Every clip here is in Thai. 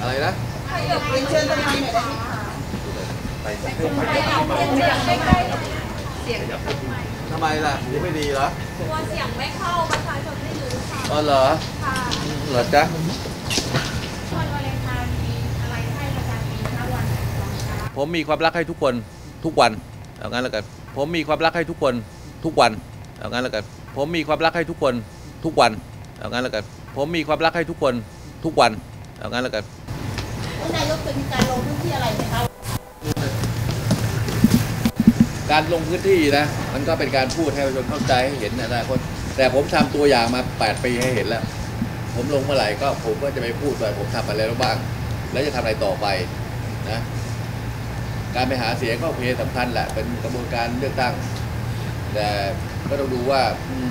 อะไรนะเชิญตรงนี้หน่อยได้ไหมคะเสียงทำไมล่ะหูไม่ดีเหรอกลัวเสียงไม่เข้าประชาชนไม่รู้ค่ะอ๋อเหรอค่ะเหรอจ๊ะวันวาเลนไทน์มีอะไรให้ประชาชนคะวันคะผมมีความรักให้ทุกคนทุกวันเอางั้นแล้วกันผมมีความรักให้ทุกคนทุกวันเอางั้นแล้วกันผมมีความรักให้ทุกคนทุกวันเอางั้นแล้วกันผมมีความรักให้ทุกคนทุกวันเอางั้นแล้วกันท่านนายกจะมีการลงพื้นที่อะไรไหมคะการลงพื้นที่นะมันก็เป็นการพูดให้ประชาชนเข้าใจให้เห็นนะคนแต่ผมทำตัวอย่างมา8 ปีให้เห็นแล้วผมลงเมื่อไหร่ก็ผมก็จะไปพูดว่าผมทำอะไรแล้วบ้างแล้วจะทำอะไรต่อไปนะการไปหาเสียงก็โอเคสำคัญแหละเป็นกระบวนการเลือกตั้งแต่ก็ต้องดูว่า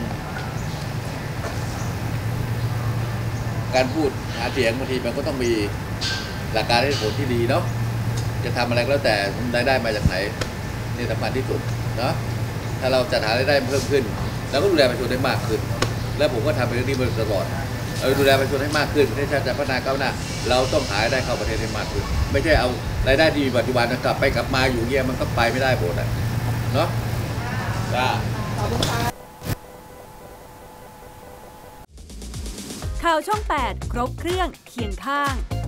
การพูดหาเสียงบางทีมันก็ต้องมีหลักการให้ผลที่ดีเนาะจะทำอะไรก็แล้วแต่รายได้มาจากไหนนี่สำคัญที่สุดเนาะถ้าเราจัดหารายได้เพิ่มขึ้นเราก็ดูแลประชาชนได้มากขึ้นแล้วผมก็ทำเป็นเรื่องนี้มาตลอดเราดูแลประชาชนให้มากขึ้นประเทศชาติจะพัฒนาก้าวหน้าเราต้องหารายได้เข้าประเทศให้มากขึ้นไม่ใช่เอารายได้ที่มีปัจจุบันกลับไปกลับมาอยู่เงี้ยมันก็ไปไม่ได้หมดเนาะจ้าข่าวช่อง 8 ครบเครื่องเคียงข้าง